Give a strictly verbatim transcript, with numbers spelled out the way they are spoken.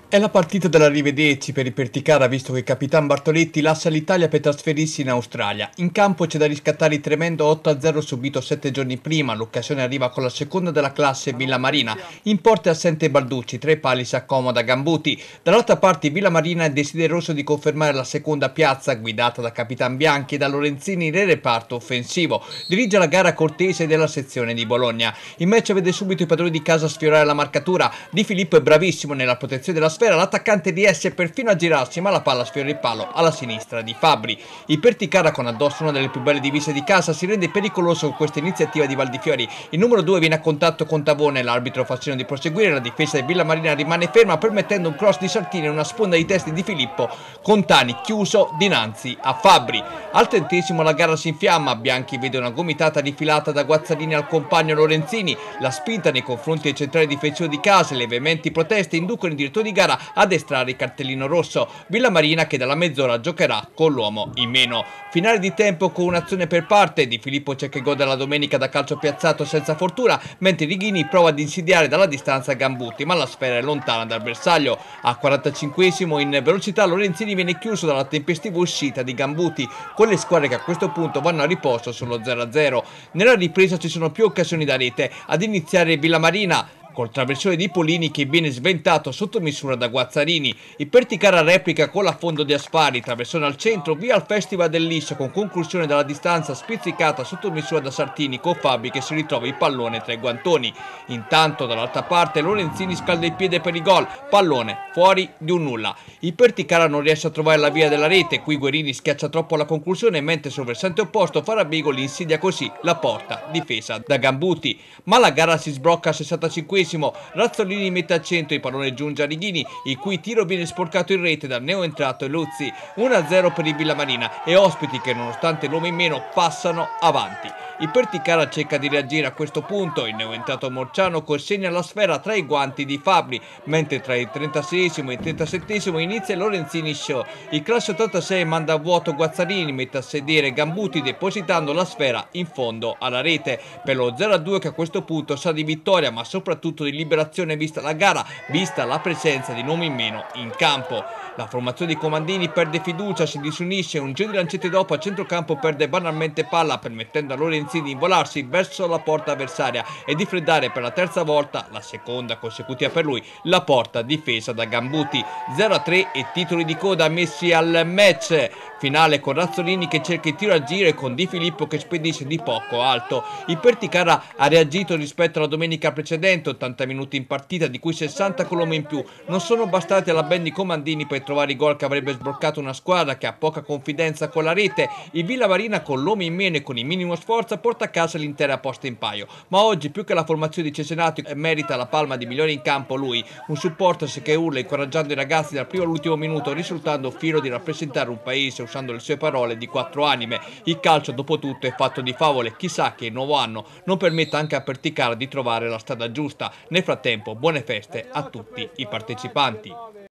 È la partita dell'arrivederci per i Perticara, visto che il Capitan Bartoletti lascia l'Italia per trasferirsi in Australia. In campo c'è da riscattare il tremendo otto a zero subito sette giorni prima. L'occasione arriva con la seconda della classe Villamarina. In porta è assente Balducci, tre pali si accomoda Gambuti. Dall'altra parte Villamarina è desideroso di confermare la seconda piazza, guidata da Capitan Bianchi e da Lorenzini nel reparto offensivo. Dirige la gara Cortese della sezione di Bologna. Il match vede subito i padroni di casa sfiorare la marcatura. Di Filippo è bravissimo nella protezione della sfera, l'attaccante riesce perfino a girarsi, ma la palla sfiora il palo alla sinistra di Fabbri. Il Perticara, con addosso una delle più belle divise di casa, si rende pericoloso con questa iniziativa di Valdifiori. Il numero due viene a contatto con Tavone, l'arbitro fa segno di proseguire, la difesa di Villamarina rimane ferma permettendo un cross di Sartini e una sponda di testa di Filippo, con Tani chiuso dinanzi a Fabbri. Al trentesimo la gara si infiamma, Bianchi vede una gomitata rifilata da Guazzarini al compagno Lorenzini, la spinta nei confronti del centrale difensivo di casa e le veementi proteste inducono il direttore di gara ad estrarre il cartellino rosso. Villamarina, che dalla mezz'ora giocherà con l'uomo in meno. Finale di tempo con un'azione per parte. Di Filippo c'è che gode la domenica da calcio piazzato senza fortuna, mentre Righini prova ad insidiare dalla distanza Gambuti, ma la sfera è lontana dal bersaglio. Al quarantacinquesimo in velocità Lorenzini viene chiuso dalla tempestiva uscita di Gambuti, con le squadre che a questo punto vanno a riposo sullo zero a zero. Nella ripresa ci sono più occasioni da rete, ad iniziare Villamarina col traversone di Polini che viene sventato sotto misura da Guazzarini. Il Perticara replica con l'affondo di Aspari, traversone al centro, via al Festival del Liscio con conclusione dalla distanza spizzicata sotto misura da Sartini con Fabi che si ritrova il pallone tra i guantoni. Intanto dall'altra parte Lorenzini scalda il piede per il gol, pallone fuori di un nulla. Il Perticara non riesce a trovare la via della rete, qui Guerini schiaccia troppo la conclusione mentre sul versante opposto Farabigoli insidia così la porta difesa da Gambuti. Ma la gara si sbrocca al sessantacinquesimo. Razzolini mette al centro, il pallone giunge a Righini, il cui tiro viene sporcato in rete dal neoentrato Luzzi. uno a zero per il Villamarina e ospiti che nonostante l'uomo in meno passano avanti. Il Perticara cerca di reagire a questo punto, il neoentrato Morciano consegna la sfera tra i guanti di Fabbri, mentre tra il trentaseiesimo e il trentasettesimo inizia il Lorenzini Show. Il classe ottantasei manda a vuoto Guazzarini, mette a sedere Gambuti depositando la sfera in fondo alla rete per lo zero a due che a questo punto sa di vittoria ma soprattutto di liberazione vista la gara, vista la presenza di nomi in meno in campo. La formazione di Comandini perde fiducia, si disunisce, un giro di lancette dopo a centrocampo perde banalmente palla permettendo a Lorenzini di involarsi verso la porta avversaria e di freddare per la terza volta, la seconda consecutiva per lui, la porta difesa da Gambuti. zero a tre e titoli di coda messi al match. Finale con Razzolini che cerca il tiro a giro e con Di Filippo che spedisce di poco alto. Il Perticara ha reagito rispetto alla domenica precedente, ottanta minuti in partita di cui sessanta con l'uomo in più. Non sono bastati alla band di Comandini per trovare il gol che avrebbe sbloccato una squadra che ha poca confidenza con la rete. Il Villamarina con l'uomo in meno e con il minimo sforzo porta a casa l'intera posta in paio. Ma oggi più che la formazione di Cesenati merita la palma di migliore in campo lui, un supporter che urla incoraggiando i ragazzi dal primo all'ultimo minuto, risultando fiero di rappresentare un paese usando le sue parole di quattro anime. Il calcio dopo tutto è fatto di favole, chissà che il nuovo anno non permetta anche a Perticara di trovare la strada giusta. Nel frattempo buone feste a tutti i partecipanti.